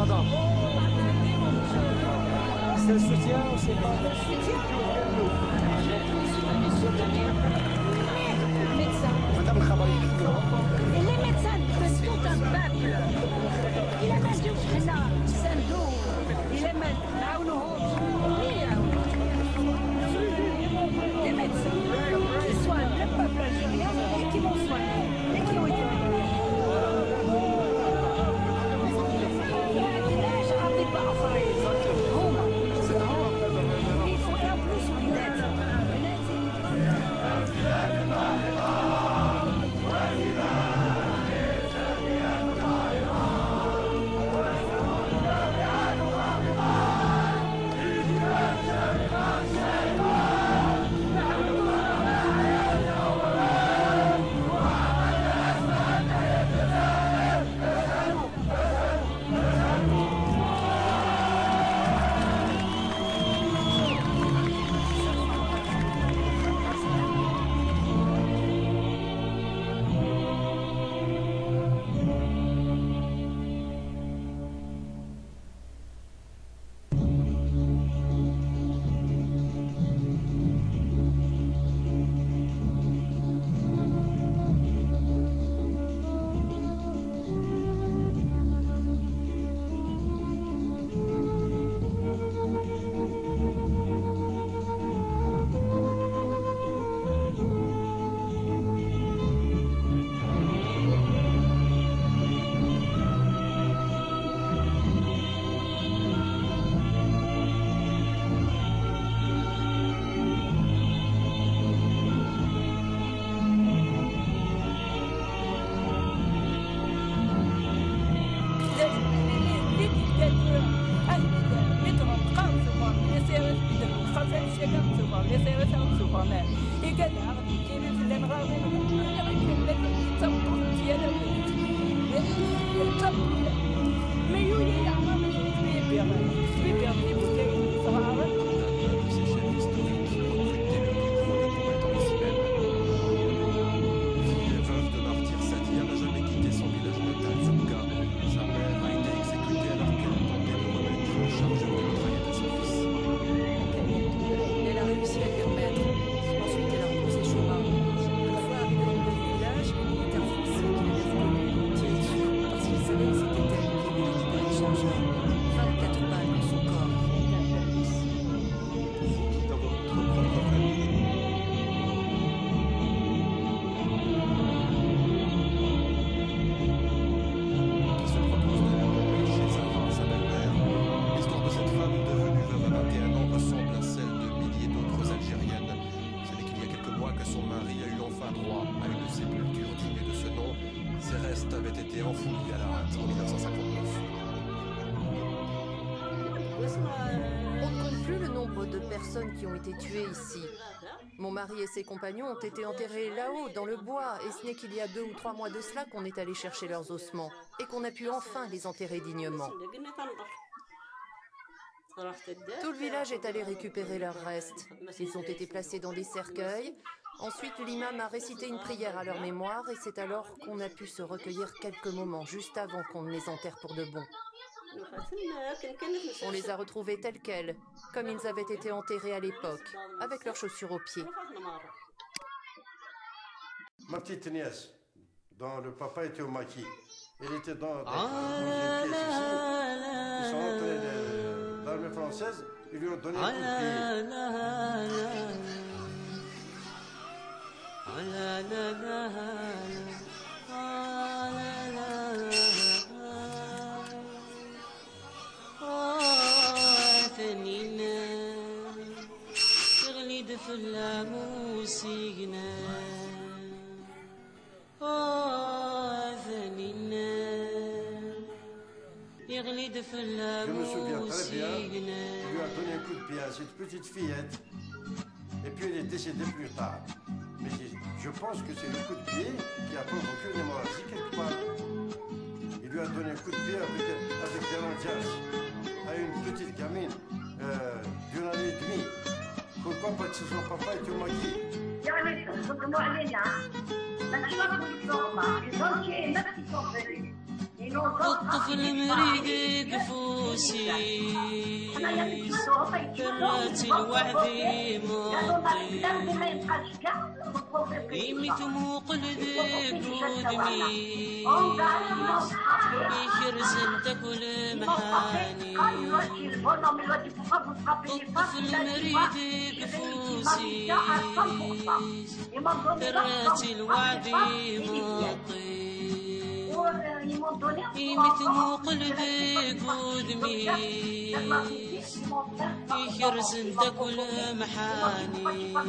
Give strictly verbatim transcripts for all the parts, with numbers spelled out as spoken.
indépendant. C'est le soutien, on ne sait pas. Madame Khabari. Et les médecins de tout un peuple. Il a même dit حنا سندو. Il a même نعاونوهم. Les médecins qui soignent le peuple algérien et qui vont soigner et qui ont été qui ont été tués ici. Mon mari et ses compagnons ont été enterrés là-haut, dans le bois, et ce n'est qu'il y a deux ou trois mois de cela qu'on est allé chercher leurs ossements, et qu'on a pu enfin les enterrer dignement. Tout le village est allé récupérer leurs restes. Ils ont été placés dans des cercueils. Ensuite, l'imam a récité une prière à leur mémoire, et c'est alors qu'on a pu se recueillir quelques moments, juste avant qu'on ne les enterre pour de bon. On les a retrouvés tels quels, comme ils avaient été enterrés à l'époque, avec leurs chaussures aux pieds. Ma petite nièce, dont le papa était au maquis, elle était dans, dans, dans une pièce ici. Ils sont entrés dans l'armée française, ils lui ont donné un coup de Je me souviens très bien, il lui a donné un coup de pied à cette petite fillette, et puis elle est décédée plus tard. Mais je pense que c'est le coup de pied qui a provoqué une hémorragie quelque part. Il lui a donné un coup de pied avec, avec des randias à une petite gamine euh, d'une année et demie. Pourquoi? Parce que son papa était au maquis. يعني تخدموا علينا ما تشربوا الفورمه الزوجين ما تفكروا الطفل مريد قفوسي كرات الوعد ماطي يميت مقلد قدمي يكرز انت كل محاني الطفل مريد قفوسي كرات الوعد ماطي يميت مقلد قدمي يكرز انت كل محاني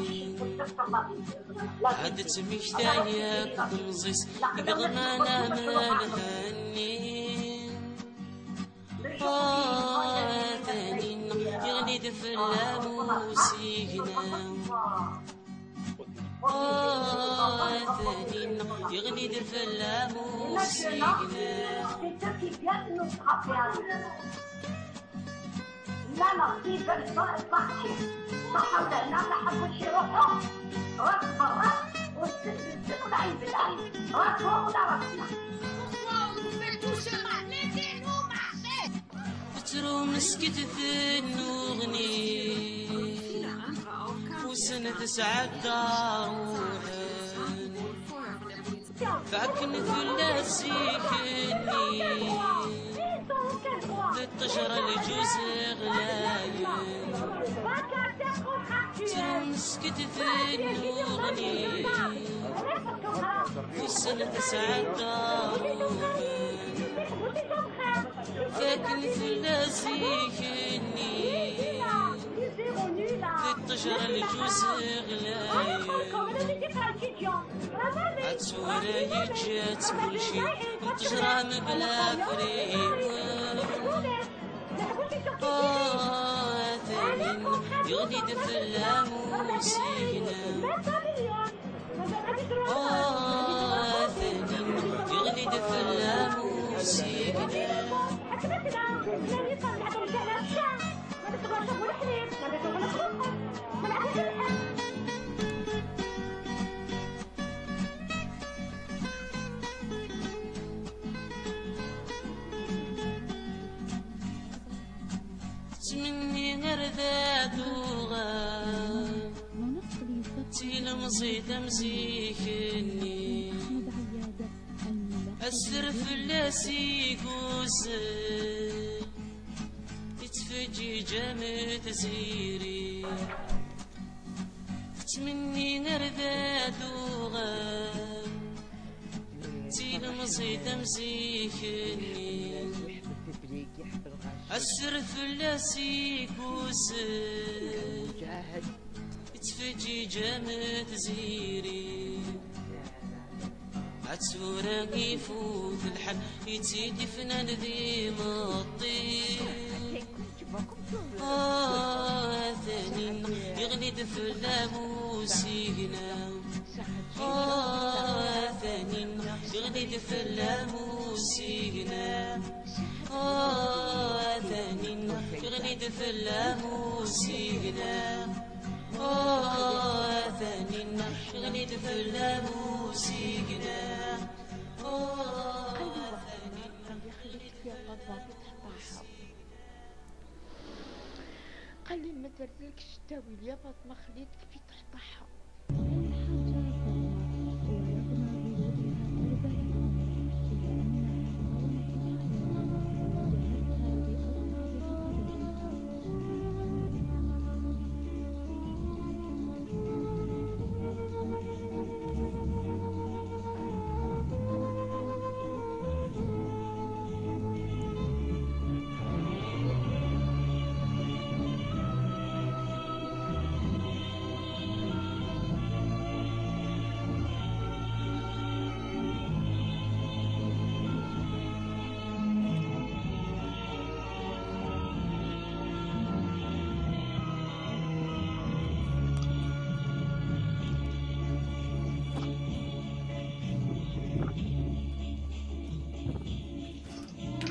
عدت مشتاياك بنصيص بغمانا مالهني آه ثاني يغني دفلا موسيقنا آه ثاني يغني دفلا موسيقنا لا نصيب الصحي صح ولا لا ما حبوش يروحوا راس برا والسن والعين بالعين راس فوق ولا راسنا بترو مسكت في النغني وسنة تسعة داروحن فاكن في اللاسيكني للطجرة الجوز غلايم تمسكت في النغني في السنة تسعة داروحن فاكن في اللاسيكني للطجرة الجوز غلايم عتصورة يجات كل شي الطجرة مبلا فريم آه ثاني يغني دفلا موسيقنا آه ثاني يغني دفلا موسيقنا تمني غرداد وغاب تيلمزي تمزيكني أسر في اللاسيك وسر تتفجي جامد زيري تمني غرداد وغاب تيلمزي تمزيكني أسر في اللاسيك وسر تفجي جامد زيري عتصورة يفوت الحل يتيدي فنان ذي مطير آه ثاني يغني دفلا موسيقنا آه ثاني يغني دفلا موسيقنا آه ثاني يغني دفلا موسيقنا آه ثاني يغني دفلا موسيقنا آه ثاني قال لي ما درتلكش تاويل يا فاطمه خليتك في تحطها